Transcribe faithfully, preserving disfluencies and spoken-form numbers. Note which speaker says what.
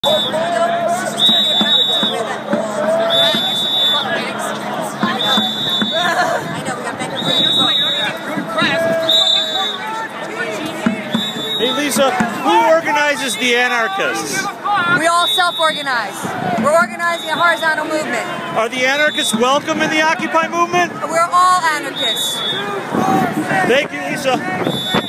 Speaker 1: Hey Lisa, who organizes the anarchists?
Speaker 2: We all self-organize. We're organizing a horizontal movement.
Speaker 1: Are the anarchists welcome in the Occupy movement?
Speaker 2: We're all anarchists.
Speaker 1: Thank you, Lisa.